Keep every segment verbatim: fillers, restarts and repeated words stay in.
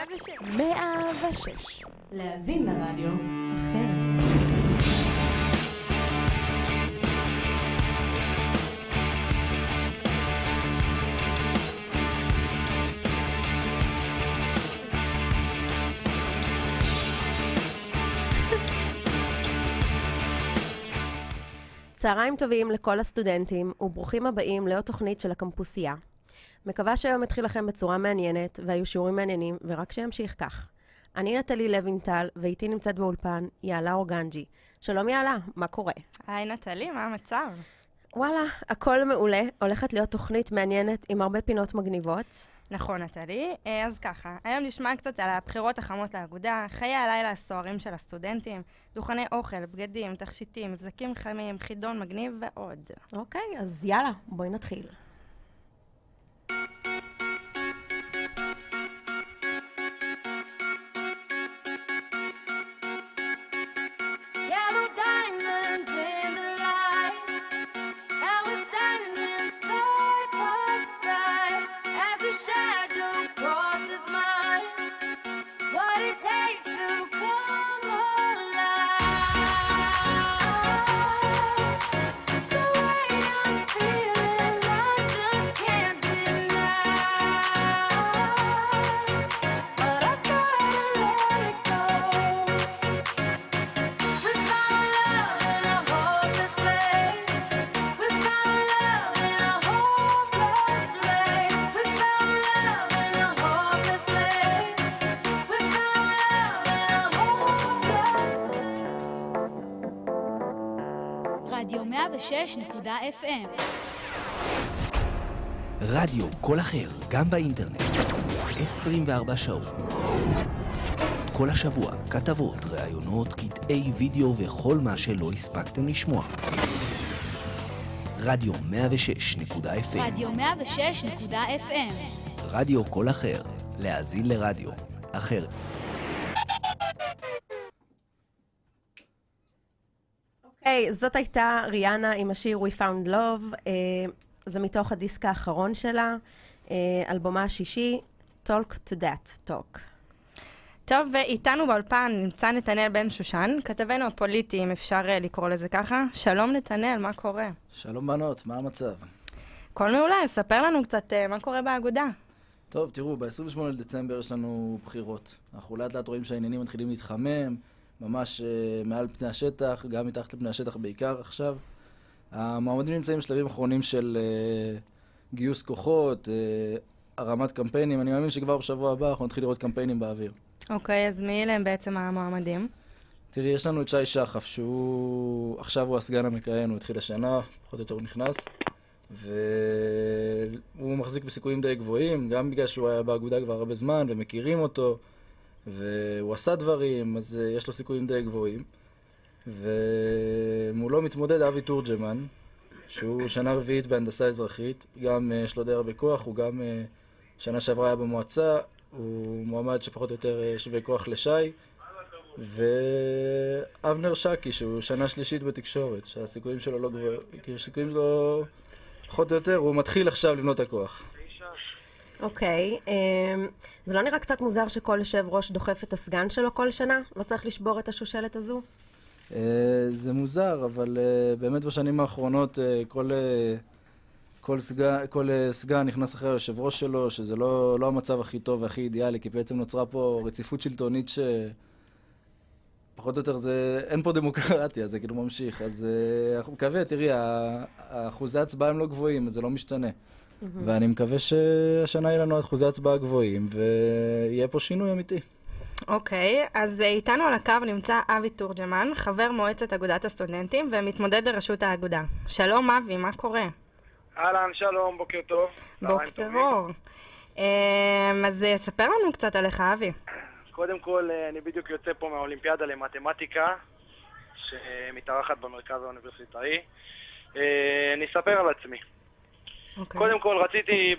ושש. מאה ושש. להאזין לרדיו אחרת. צהריים טובים לכל הסטודנטים וברוכים הבאים לעוד תוכנית של הקמפוסייה. מקווה שהיום התחיל לכם בצורה מעניינת והיו שיעורים מעניינים ורק שימשיך כך. אני נטלי לוינטל ואיתי נמצאת באולפן יעלה אורגנג'י. שלום יעלה, מה קורה? היי נטלי, מה המצב? וואלה, הכל מעולה. הולכת להיות תוכנית מעניינת עם הרבה פינות מגניבות. נכון נטלי, אז ככה, היום נשמע קצת על הבחירות החמות לאגודה, חיי הלילה הסוערים של הסטודנטים, דוכני אוכל, בגדים, תכשיטים, מבזקים חמים, חידון מגניב ועוד. אוקיי, אז יאללה, בואי נתחיל. רדיו מאה ושש נקודה אף אם. רדיו כל אחר, גם באינטרנט. עשרים וארבע שעות. כל השבוע, כתבות, ראיונות, קטעי וידאו וכל מה שלא הספקתם לשמוע. רדיו מאה ושש נקודה אף אם. רדיו מאה ושש נקודה אף אם. רדיו כל אחר, להאזין לרדיו אחר. אוקיי, זאת הייתה ריאנה עם השיר We Found Love. Uh, זה מתוך הדיסק האחרון שלה, uh, אלבומה השישי, Talk to That Talk. טוב, ואיתנו באולפן נמצא נתנאל בן שושן, כתבנו הפוליטי, אם אפשר uh, לקרוא לזה ככה. שלום נתנאל, מה קורה? שלום בנות, מה המצב? כל מעולה, ספר לנו קצת uh, מה קורה באגודה. טוב, תראו, ב-עשרים ושמונה לדצמבר יש לנו בחירות. אנחנו לאט לאט רואים שהעניינים מתחילים להתחמם, ממש uh, מעל פני השטח, גם מתחת לפני השטח בעיקר עכשיו. המועמדים נמצאים בשלבים אחרונים של uh, גיוס כוחות, uh, הרמת קמפיינים. אני מאמין שכבר בשבוע הבא אנחנו נתחיל לראות קמפיינים באוויר. אוקיי, אז מי אלה הם בעצם המועמדים? תראי, יש לנו את שי שחף, שהוא עכשיו הוא הסגן המכהן, הוא התחיל השנה, פחות או יותר הוא נכנס, והוא מחזיק בסיכויים די גבוהים, גם בגלל שהוא היה באגודה כבר הרבה זמן ומכירים אותו, והוא עשה דברים, אז uh, יש לו סיכויים די גבוהים. ומולו מתמודד אבי תורג'מן, שהוא שנה רביעית בהנדסה אזרחית, גם uh, יש לו די הרבה כוח, הוא גם uh, שנה שעברה היה במועצה, הוא מועמד שפחות או יותר uh, שווה כוח לשי, ואבנר שקי, שהוא שנה שלישית בתקשורת, שהסיכויים שלו לא גבוהים, כי הסיכויים לא פחות או יותר, הוא מתחיל עכשיו לבנות הכוח. אוקיי, okay, um, זה לא נראה קצת מוזר שכל יושב ראש דוחף את הסגן שלו כל שנה? לא צריך לשבור את השושלת הזו? Uh, זה מוזר, אבל uh, באמת בשנים האחרונות uh, כל, uh, כל, סגן, כל uh, סגן נכנס אחרי היושב ראש שלו, שזה לא, לא המצב הכי טוב והכי אידיאלי, כי בעצם נוצרה פה רציפות שלטונית ש... פחות או יותר זה, אין פה דמוקרטיה, זה כאילו ממשיך, אז uh, אנחנו מקווה, תראי, האחוזי ההצבעה הם לא גבוהים, אז זה לא משתנה. Mm-hmm. ואני מקווה שהשנה יהיה לנו אחוזי הצבעה גבוהים, ויהיה פה שינוי אמיתי. אוקיי, okay, אז איתנו על הקו נמצא אבי תורג'מן, חבר מועצת אגודת הסטודנטים ומתמודד לראשות האגודה. שלום אבי, מה קורה? אהלן, שלום, בוקר טוב. בוקר אור. אז ספר לנו קצת עליך אבי. קודם כל, אני בדיוק יוצא פה מהאולימפיאדה למתמטיקה, שמתארחת במרכז האוניברסיטאי. אני אספר על עצמי. Okay. קודם כל, רציתי,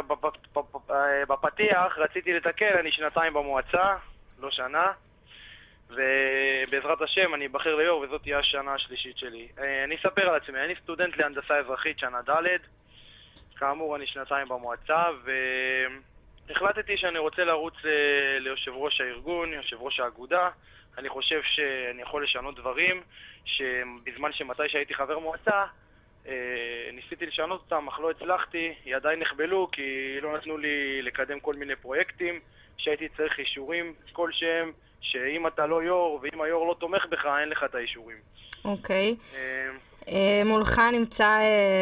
בפתיח, רציתי לתקן, אני שנתיים במועצה, לא שנה, ובעזרת השם אני אבחר ליו"ר, וזאת תהיה השנה השלישית שלי. אני אספר על עצמי, אני סטודנט להנדסה אזרחית שנה ד', כאמור אני שנתיים במועצה, החלטתי שאני רוצה לרוץ אה, ליושב ראש הארגון, יושב ראש האגודה. אני חושב שאני יכול לשנות דברים, שבזמן שמתי שהייתי חבר מועצה, אה, ניסיתי לשנות אותם, אך לא הצלחתי, ידיי נחבלו כי לא נתנו לי לקדם כל מיני פרויקטים, שהייתי צריך אישורים כלשהם, שאם אתה לא יור ואם היור לא תומך בך, אין לך את האישורים. אוקיי. אה, מולך נמצא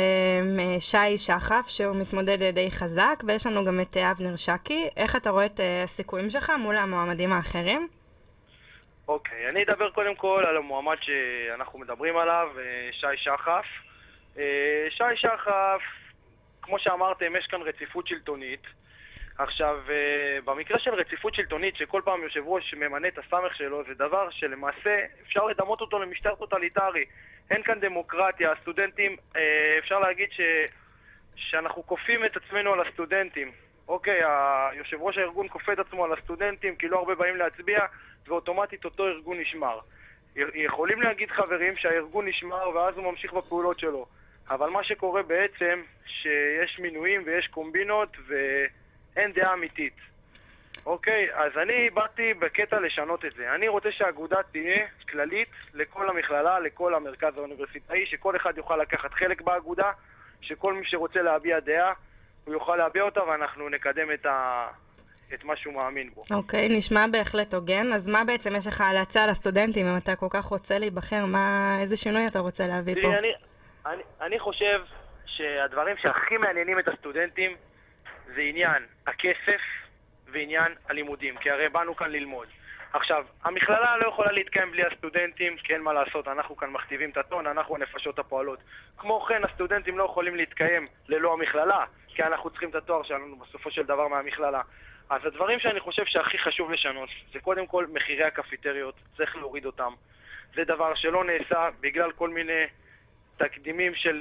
שי שחף, שהוא מתמודד די חזק, ויש לנו גם את אבנר שקי. איך אתה רואה את הסיכויים שלך מול המועמדים האחרים? אוקיי, אני אדבר קודם כל על המועמד שאנחנו מדברים עליו, שי שחף. שי שחף, כמו שאמרתם, יש כאן רציפות שלטונית. עכשיו, במקרה של רציפות שלטונית, שכל פעם יושב ראש ממנה את הסמך שלו, זה דבר שלמעשה אפשר לדמות אותו למשטר טוטליטרי. אין כאן דמוקרטיה, הסטודנטים, אפשר להגיד ש... שאנחנו כופים את עצמנו על הסטודנטים. אוקיי, היושב ראש הארגון כופה את עצמו על הסטודנטים, כי לא הרבה באים להצביע, ואוטומטית אותו ארגון נשמר. יכולים להגיד חברים שהארגון נשמר ואז הוא ממשיך בפעולות שלו. אבל מה שקורה בעצם, שיש מינויים ויש קומבינות ואין דעה אמיתית. אוקיי, אז אני באתי בקטע לשנות את זה. אני רוצה שהאגודה תהיה כללית לכל המכללה, לכל המרכז האוניברסיטאי, שכל אחד יוכל לקחת חלק באגודה, שכל מי שרוצה להביע דעה, הוא יוכל להביע אותה, ואנחנו נקדם את, ה... את מה שהוא מאמין בו. אוקיי, נשמע בהחלט הוגן. אז מה בעצם יש לך להצעה לסטודנטים, אם אתה כל כך רוצה להיבחר, מה... איזה שינוי אתה רוצה להביא תראי, פה? אני, אני, אני חושב שהדברים שהכי מעניינים את הסטודנטים, זה עניין הכסף, ועניין הלימודים, כי הרי באנו כאן ללמוד. עכשיו, המכללה לא יכולה להתקיים בלי הסטודנטים, כי אין מה לעשות, אנחנו כאן מכתיבים את הטון, אנחנו הנפשות הפועלות. כמו כן, הסטודנטים לא יכולים להתקיים ללא המכללה, כי אנחנו צריכים את התואר שלנו בסופו של דבר מהמכללה. אז הדברים שאני חושב שהכי חשוב לשנות, זה קודם כל מחירי הקפיטריות, צריך להוריד אותם. זה דבר שלא נעשה בגלל כל מיני תקדימים של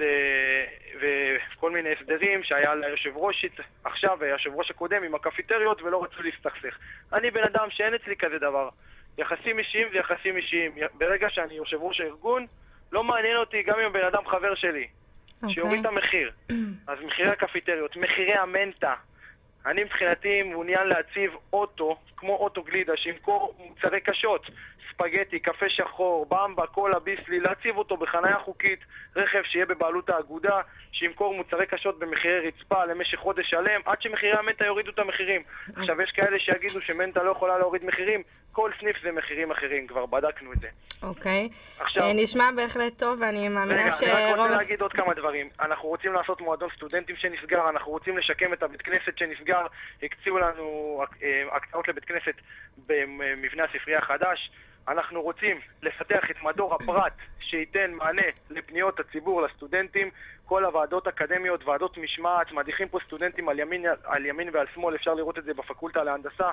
וכל מיני הסדרים שהיה ליושב ראש עכשיו והיושב ראש הקודם עם הקפיטריות ולא רצו להסתכסך. אני בן אדם שאין אצלי כזה דבר. יחסים אישיים זה יחסים אישיים. ברגע שאני יושב ראש הארגון, לא מעניין אותי גם אם בן אדם חבר שלי. Okay. שיוריד את המחיר. אז מחירי הקפיטריות, מחירי המנטה. אני מבחינתי מעוניין להציב אוטו, כמו אוטו גלידה, שימכור מוצרי קשות, ספגטי, קפה שחור, במבה, קולה, ביסלי, להציב אותו בחניה חוקית, רכב שיהיה בבעלות האגודה, שימכור מוצרי קשות במחירי רצפה למשך חודש שלם, עד שמחירי המנטה יורידו את המחירים. עכשיו יש כאלה שיגידו שמנטה לא יכולה להוריד מחירים, כל סניף זה מחירים אחרים, כבר בדקנו את זה. אוקיי, נשמע בהחלט טוב, ואני מאמינה ש... רגע, אני רק רוצה להגיד עוד כמה דברים. אנחנו רוצים לעשות מועדון סטודנטים שנסגר, אנחנו רוצים לשקם את הבית כנסת שנסגר, הקציעו לנו הקצאות לבית כנסת במבנה הספרייה החדש. אנחנו רוצים לפתח את מדור הפרט שייתן מענה לפניות הציבור לסטודנטים, כל הוועדות אקדמיות, ועדות משמעת, מדיחים פה סטודנטים על ימין, על ימין ועל שמאל, אפשר לראות את זה בפקולטה להנדסה,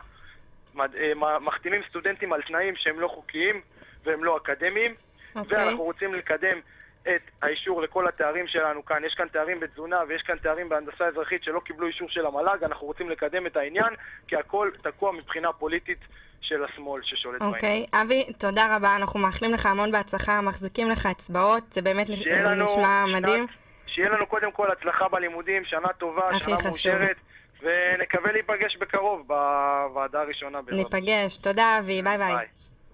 מחתימים סטודנטים על תנאים שהם לא חוקיים והם לא אקדמיים, okay. ואנחנו רוצים לקדם את האישור לכל התארים שלנו כאן. יש כאן תארים בתזונה ויש כאן תארים בהנדסה אזרחית שלא קיבלו אישור של המל"ג, אנחנו רוצים לקדם את העניין, כי הכל תקוע מבחינה פוליטית של השמאל ששולט בעניין. אוקיי, אבי, תודה רבה, אנחנו מאחלים לך המון בהצלחה, מחזיקים לך אצבעות, זה באמת נשמע מדהים. שיהיה לנו קודם כל הצלחה בלימודים, שנה טובה, שנה מאושרת, ונקווה להיפגש בקרוב בוועדה הראשונה. ניפגש, תודה אבי, ביי ביי.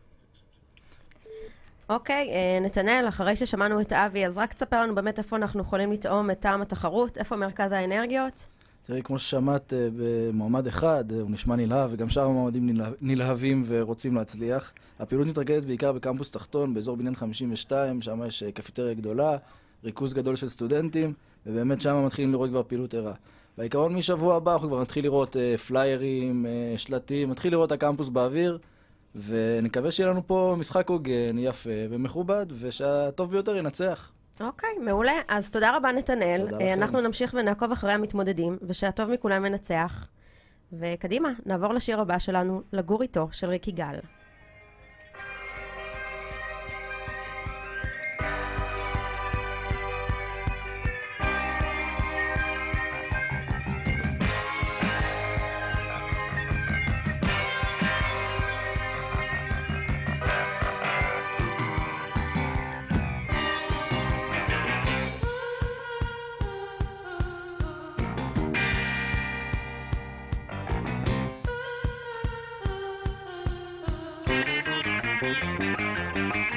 אוקיי, נתנאל, אחרי ששמענו את אבי, אז רק תספר לנו באמת איפה אנחנו יכולים לטעום את טעם התחרות, איפה מרכז האנרגיות? תראי, כמו ששמעת במועמד אחד, הוא נשמע נלהב, וגם שאר המועמדים נלהבים ורוצים להצליח. הפעילות מתרכזת בעיקר בקמפוס תחתון, באזור בניין חמישים ושתיים, שם יש קפיטריה גדולה, ריכוז גדול של סטודנטים, ובאמת שם מתחילים לראות כבר פעילות ערה. בעיקרון משבוע הבא אנחנו כבר נתחיל לראות פליירים, שלטים, נתחיל לראות הקמפוס באוויר, ונקווה שיהיה לנו פה משחק הוגן, יפה ומכובד, ושהטוב ביותר ינצח. אוקיי, מעולה. אז תודה רבה נתנאל. תודה לכם. אנחנו נמשיך ונעקוב אחרי המתמודדים, ושהטוב מכולם מנצח. וקדימה, נעבור לשיר הבא שלנו, לגור איתו, של ריקי גל. Thank you.